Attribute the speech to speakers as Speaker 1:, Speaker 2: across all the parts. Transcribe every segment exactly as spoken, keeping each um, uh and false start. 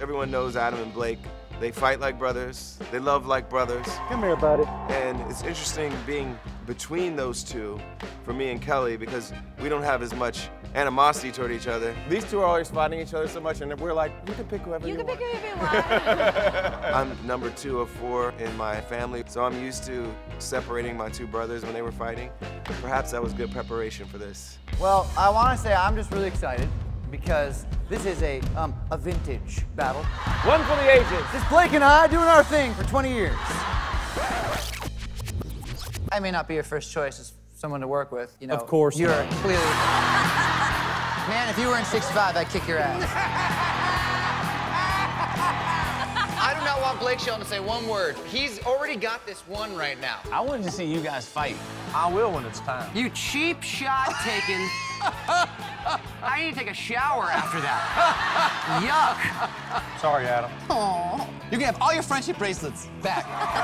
Speaker 1: Everyone knows Adam and Blake. They fight like brothers. They love like brothers.
Speaker 2: Come here, buddy.
Speaker 1: And it's interesting being between those two for me and Kelly because we don't have as much animosity toward each other. These two are always fighting each other so much, and we're like, you can pick whoever you,
Speaker 3: you
Speaker 1: want.
Speaker 3: You can pick whoever you want.
Speaker 1: I'm number two of four in my family, so I'm used to separating my two brothers when they were fighting. Perhaps that was good preparation for this.
Speaker 4: Well, I want to say I'm just really excited because this is a um, a vintage battle.
Speaker 2: One for the ages.
Speaker 4: Just Blake and I doing our thing for twenty years. I may not be your first choice as someone to work with, you know.
Speaker 2: Of course
Speaker 4: You're
Speaker 2: not.
Speaker 4: clearly... Man, if you were in sixty-five, I'd kick your ass.
Speaker 5: I do not want Blake Shelton to say one word. He's already got this one right now.
Speaker 6: I wanted to see you guys fight.
Speaker 2: I will when it's time.
Speaker 5: You cheap shot taken. I need to take a shower after that. Yuck.
Speaker 2: Sorry, Adam.
Speaker 6: Aww. You can have all your friendship bracelets back.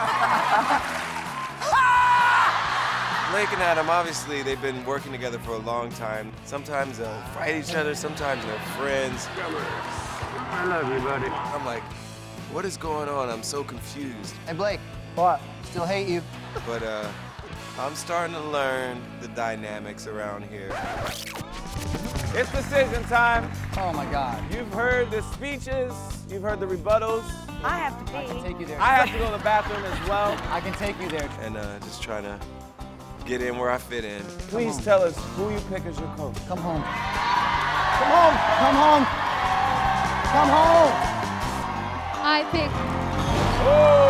Speaker 1: Blake and Adam, obviously, they've been working together for a long time. Sometimes they'll fight each other, sometimes they're friends.
Speaker 2: I love you, buddy.
Speaker 1: I'm like, what is going on? I'm so confused.
Speaker 4: Hey, Blake.
Speaker 2: What?
Speaker 4: Still hate you.
Speaker 1: But uh, I'm starting to learn the dynamics around here.
Speaker 2: It's decision time.
Speaker 4: Oh, my God.
Speaker 2: You've heard the speeches. You've heard the rebuttals.
Speaker 3: I have to pee.
Speaker 4: I can take you there.
Speaker 2: I have to go to the bathroom as well.
Speaker 4: I can take you there.
Speaker 1: And uh, just trying to get in where I fit in.
Speaker 2: Please tell us who you pick as your coach.
Speaker 4: Come home.
Speaker 2: Come home. Come home. Come home.
Speaker 3: I pick.
Speaker 2: Oh!